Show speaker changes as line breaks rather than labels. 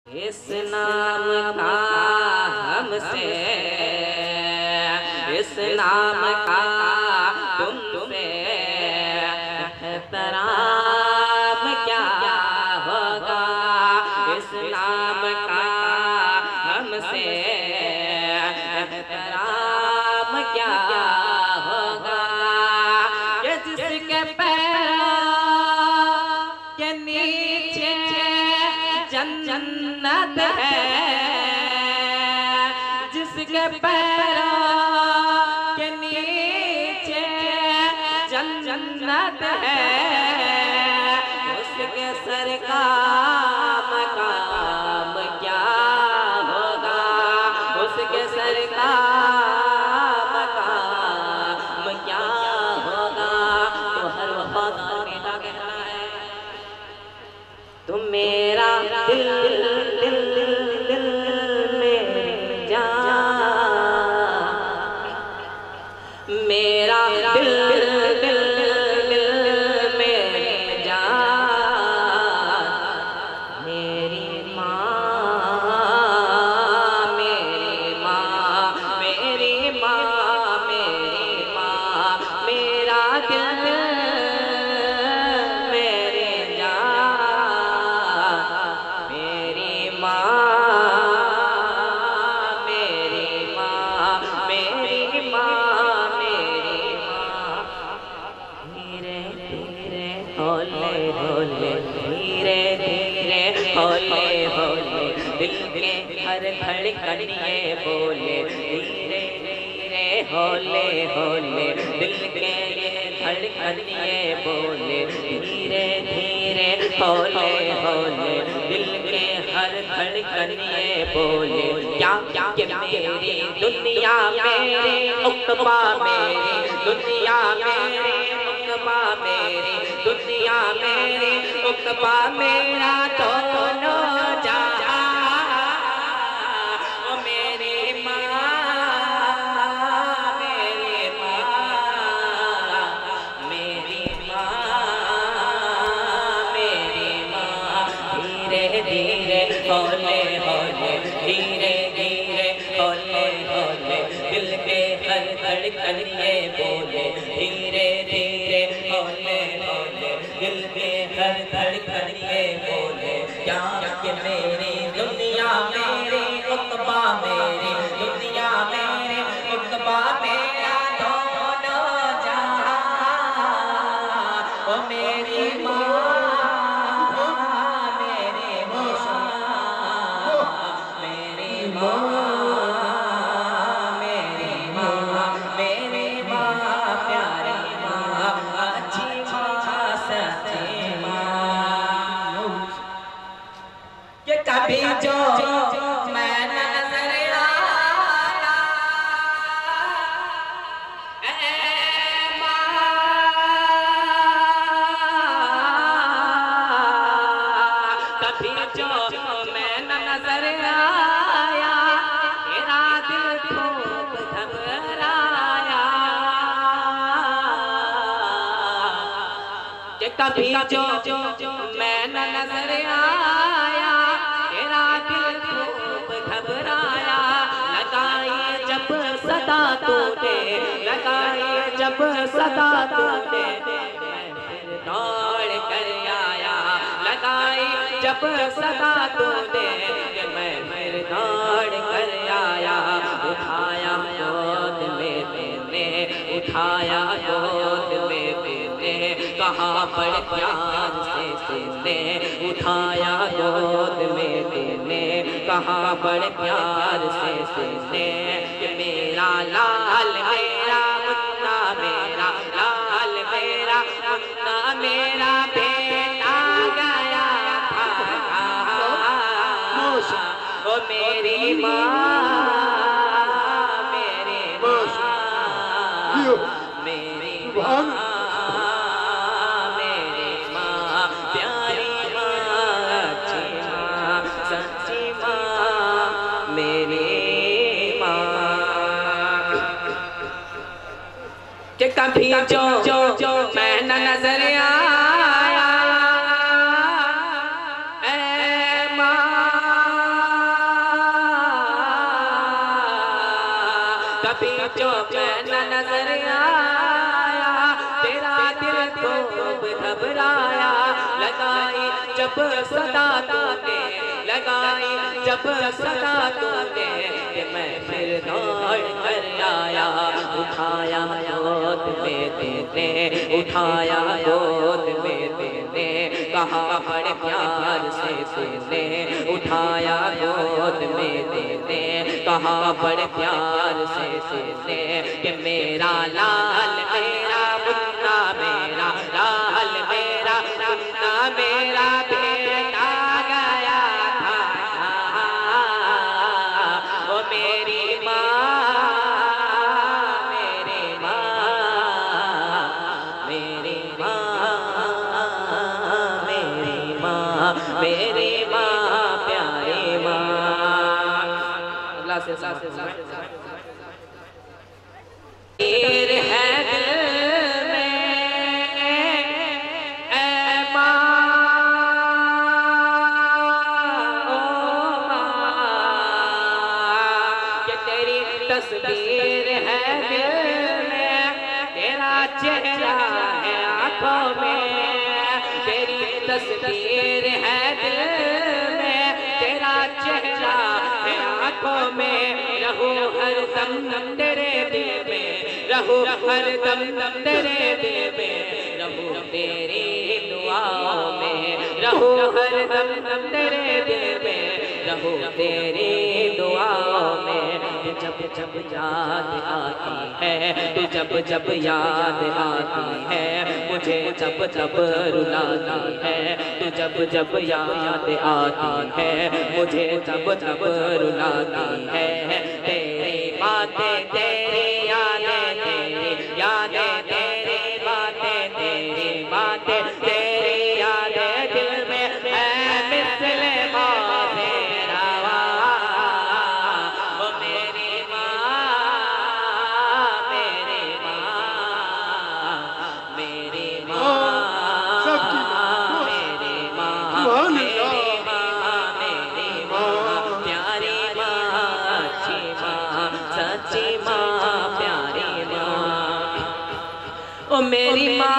इस नाम का हमसे, इस नाम का तुमसे एहतराम क्या होगा, इस नाम का हमसे एहतराम क्या होगा। ये जिसके पैरों के नीचे जन्नत है, जिसके पैरों के नीचे जन्नत है, उसके सर का मकाम क्या होगा, उसके सर का मकाम क्या होगा। तो हर वफादार बेटा कहना है, तुम मेरा दिल दिल दिल में जा, मेरा दिल दिल दिल में जा, मेरी माँ मेरी माँ मेरी माँ मेरी माँ, मेरा दिल मेरे जा, मेरी माँ मेरी माँ मेरी माँ मेरी माँ। धीरे धीरे होले होले, धीरे धीरे होले होले, दिल के हर धड़कन ये बोले, धीरे धीरे होले होले, दिल के ये धड़कन ये बोले, धीरे धीरे होले होले, दिल के हर धड़कन ये बोले। क्या कि मेरी दुनिया मेरी उक़बा, मेरी दुनिया मेरी उक़बा, मेरी दुनिया मेरी उक़बा, मेरा दोनों जहां, ओ मेरी माँ मेरी माँ मेरी माँ मेरी माँ। धीरे धीरे होले होले, धीरे धीरे होले होले, दिल के हर धड़कन ये बोले, धीरे धीरे होले होले, दिल के हर धड़कन ये बोले। क्या कि मेरी दुनिया मेरी उक़बा, मेरी दुनिया मेरी उक़बा, मेरा दोनों जहां, ओ मेरी माँ मेरी माँ मेरी माँ मेरी माँ मेरी माँ, प्यारी माँ, अच्छी माँ, सच्ची माँ। ये कभी जो मैं नजर आया, ए माँ, कभी जो मैं नजर आया, तेरा दिल खूब घबराया। कि कभी जो मैं नजर आया, तेरा दिल खूब घबराया। लगाई जब सदा तूने, लगाई जब सदा तूने, दौड़ कर आया। लगाई जब सदा तूने, मैं फिर दौड़ कर आया। उठाया गोद में मैंने, उठाया गोद में मैंने, कहा बड़े प्यार से तुमने, उठाया गोद में मैंने, कहा बड़े प्यार से तुमने। मेरा लाल मेरा मुन्ना, मेरा लाल मेरा मुन्ना, मेरा बेटा गया था, ओ मेरी माँ मेरी माँ मेरी माँ मेरी माँ, प्यारी माँ, अच्छी माँ, सच्ची माँ, मेरी माँ। कि कभी जो मैं नजर आया, ए माँ कभी जो मैं न नजर आया तेरा दिल खूब घबराया। लगाई जब सदा तूने, लगाई जब सदा तूने कि मैं फिर दौड़ कर आया। उठाया गोद में तेने, उठाया गोद में तेने, कहा बड़े प्यार से तूने। उठाया गोद में तेने, कहा बड़े प्यार से तूने कि मेरा लाल मेरा मुन्ना, मेरा लाल मेरा मुन्ना, मेरा बेटा गया था। ओ मेरी माँ, मेरी माँ, मेरी माँ, मेरी माँ, मेरी माँ प्यारी माँ। अल्लाह से हीर है दिल में ऐ माँ, ओ माँ, कि तेरी तस्वीर है दिल में, तेरा चेहरा है आँखों में। तेरी तस्वीर है दिल में, तेरा चेहरा है आँखों में। रहूं हरदम तेरे दिल में, रहूं हरदम तेरे दिल में, रहूं तेरी दुआओं में, रहूं हरदम तेरे दिल में, रहूं तेरी दुआओं में। तू जब जब याद आती है, तू जब जब याद आती है, मुझे जब जब रुलाती है। तू जब जब याद आती है, मुझे जब जब रुलाती है। तेरी बातें, तेरी यादें, तेरी यादें, तेरी बातें, तेरी बातें, तेरी यादें दिल में है मिसले मौजे रवा। ओ मेरी माँ, मेरी माँ, मेरी माँ, मेरी माँ, मेरी माँ, मेरी माँ प्यारी माँ, अच्छी माँ, सच्ची माँ प्यारी माँ। ओ मेरी माँ